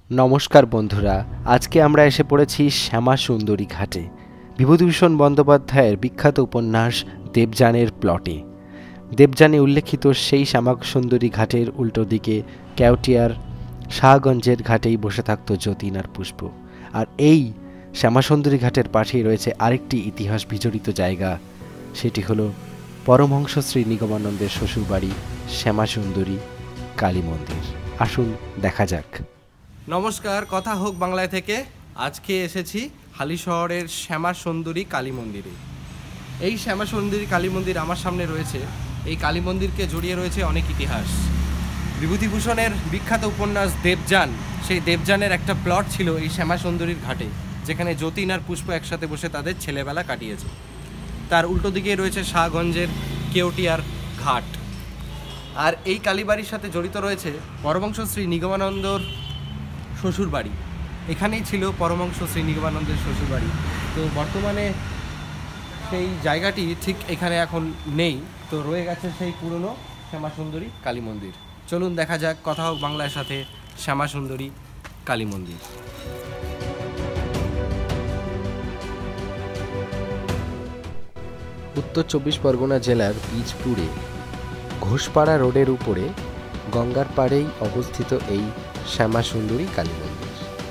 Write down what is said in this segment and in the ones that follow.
নমস্কার বন্ধুরা, আজকে আমরা এসে পড়েছি শ্যামা সুন্দরী ঘাটে। বিভূতিভূষণ বন্দ্যোপাধ্যায়ের বিখ্যাত উপন্যাস দেবযানের প্লটে। দেবযানে উল্লেখিত সেই শ্যামা সুন্দরী ঘাটের উল্টো দিকে কেওটিয়ার শাহগঞ্জের ঘাটেই বসে থাকত যতীন আর পুষ্প। আর এই শ্যামা সুন্দরী ঘাটের পাশেই রয়েছে আরেকটি ইতিহাস বিজড়িত জায়গা, সেটি হলো পরমহংস শ্রী নিগমানন্দের শ্বশুরবাড়ি শ্যামা সুন্দরী কালী মন্দির। আসুন দেখা যাক। নমস্কার, কথা হোক বাংলায় থেকে আজকে এসেছি হালিশহরের শ্যামা সুন্দরী কালী মন্দিরে। এই শ্যামা সুন্দরী কালী মন্দির আমার সামনে রয়েছে। এই কালী মন্দিরকে জড়িয়ে রয়েছে অনেক ইতিহাস। বিভূতিভূষণের বিখ্যাত উপন্যাস দেবযান, সেই দেবযানের একটা প্লট ছিল এই শ্যামা সুন্দরীর ঘাটে, যেখানে যতীন আর পুষ্প একসাথে বসে তাদের ছেলেবেলা কাটিয়েছে। তার উল্টো দিকে রয়েছে শাহগঞ্জের কেওটিয়ার ঘাট। আর এই কালীবাড়ির সাথে জড়িত রয়েছে পরমহংস শ্রী নিগমানন্দর শ্বশুরবাড়ি। এখানেই ছিল পরমহংস শ্রী নিগমানন্দের শ্বশুরবাড়ি। তো বর্তমানে সেই জায়গাটি ঠিক এখানে এখন নেই, তো রয়ে গেছে সেই পুরনো শ্যামা সুন্দরী কালী মন্দির। চলুন দেখা যাক কথা হোক বাংলার সাথে শ্যামা সুন্দরী কালী মন্দির। উত্তর চব্বিশ পরগনা জেলার বীজপুরে ঘোষপাড়া রোডের উপরে গঙ্গার পাড়েই অবস্থিত এই শ্যামা সুন্দরী কালী মন্দির।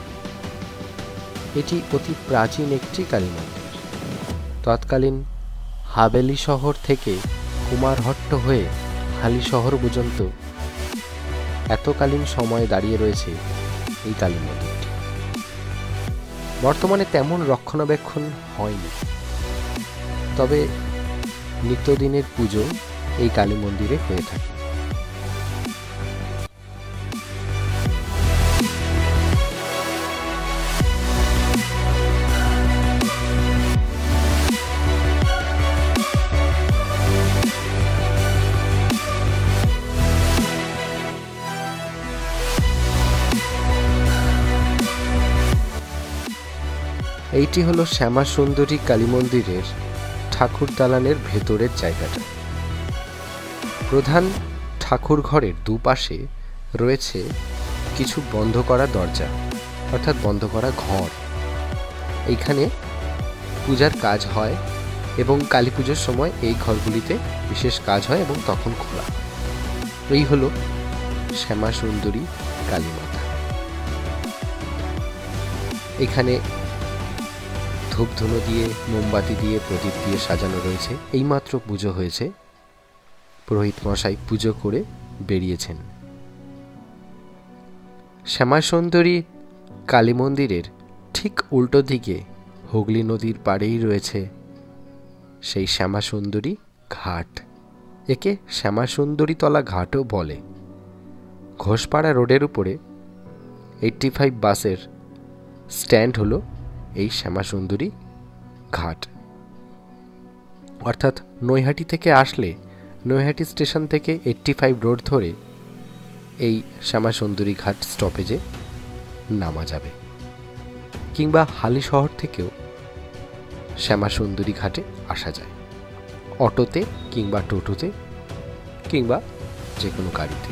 এটি অতি প্রাচীন একটি কালী মন্দির। তৎকালীন হাবেলি শহর থেকে কুমারহট্ট হয়ে হালি শহর পর্যন্ত এতকালীন সময় দাঁড়িয়ে রয়েছে এই কালী মন্দিরটি। বর্তমানে তেমন রক্ষণাবেক্ষণ হয়নি, তবে নিত্যদিনের পুজো এই কালী মন্দিরে হয়ে থাকে। এইটি হলো শ্যামা সুন্দরী কালী মন্দিরের ঠাকুর দালানের ভেতরের জায়গাটা। প্রধান ঠাকুর ঘরের দুপাশে রয়েছে কিছু বন্ধ করা দরজা, অর্থাৎ বন্ধ করা ঘর। এইখানে পূজার কাজ হয় এবং কালী পুজোর সময় এই ঘরগুলিতে বিশেষ কাজ হয় এবং তখন খোলা। এই হলো শ্যামা সুন্দরী কালী মাতা। এখানে ধূপধুনো দিয়ে, মোমবাতি দিয়ে, প্রদীপ দিয়ে সাজানো রয়েছে। এইমাত্র পুজো হয়েছে, পুরোহিত মশাই পুজো করে বেরিয়েছেন। শ্যামা সুন্দরী কালী মন্দিরের ঠিক উল্টো দিকে হুগলি নদীর পাড়েই রয়েছে সেই শ্যামা সুন্দরী ঘাট। একে শ্যামা সুন্দরী তলা ঘাটও বলে। ঘোষপাড়া রোডের উপরে 85 বাসের স্ট্যান্ড হলো এই শ্যামা সুন্দরী ঘাট। অর্থাৎ নৈহাটি থেকে আসলে নৈহাটি স্টেশন থেকে 85 রোড ধরে এই শ্যামা সুন্দরী ঘাট স্টপেজে নামা যাবে, কিংবা হালি শহর থেকেও শ্যামা সুন্দরী ঘাটে আসা যায়, অটোতে কিংবা টোটোতে কিংবা যে কোনো গাড়িতে।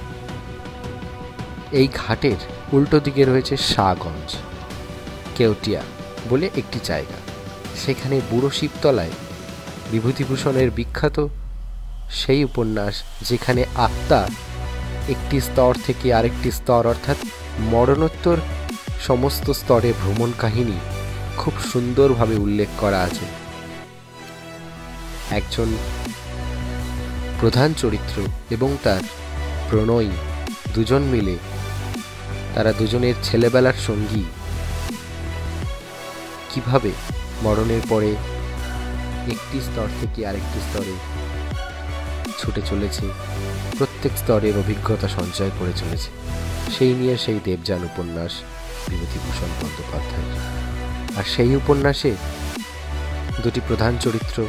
এই ঘাটের উল্টো দিকে রয়েছে শাহগঞ্জ কেওটিয়া বলে একটি জায়গা। সেখানে বুড়ো শিবতলায় বিভূতিভূষণের বিখ্যাত সেই উপন্যাস, যেখানে আত্মা একটি স্তর থেকে আরেকটি স্তর, অর্থাৎ মরণোত্তর সমস্ত স্তরে ভ্রমণ কাহিনী খুব সুন্দরভাবে উল্লেখ করা আছে। একজন প্রধান চরিত্র এবং তার প্রণয়ী দুজন মিলে, তারা দুজনের ছেলেবেলার সঙ্গী, কিভাবে মরণের পরে একটি স্তর থেকে আরেকটি স্তরে ছুটে চলেছে, প্রত্যেক স্তরের অভিজ্ঞতা সঞ্চয় করে চলেছে, সেই নিয়ে সেই দেবযান উপন্যাস বিভূতিভূষণ বন্দ্যোপাধ্যায়। আর সেই উপন্যাসে দুটি প্রধান চরিত্র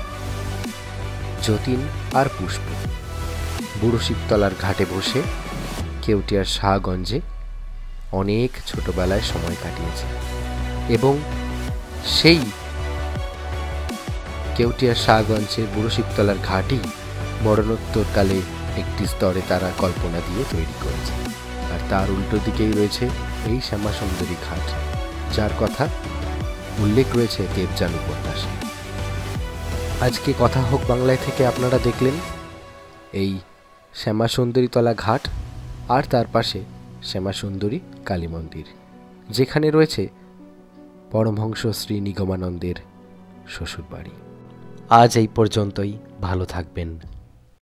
যতীন আর পুষ্প বুড়ো শিবতলার ঘাটে বসে কেওটিয়ার শাহগঞ্জে অনেক ছোটবেলায় সময় কাটিয়েছে এবং সেই কেওটিয়ার শাহগঞ্জের বুড়ো শিবতলার ঘাটই মরণোত্তরকালে একটি স্তরে তারা কল্পনা দিয়ে তৈরি করেছে। আর তার উল্টো দিকেই রয়েছে এই শ্যামাসুন্দরী ঘাট, যার কথা উল্লেখ রয়েছে দেবযান উপন্যাসে। আজকে কথা হোক বাংলায় থেকে আপনারা দেখলেন এই শ্যামাসুন্দরীতলা ঘাট আর তার পাশে শ্যামাসুন্দরী কালী মন্দির, যেখানে রয়েছে পরমহংস শ্রী নিগমানন্দের শ্বশুরবাড়ি। আজ এই পর্যন্তই, ভালো থাকবেন।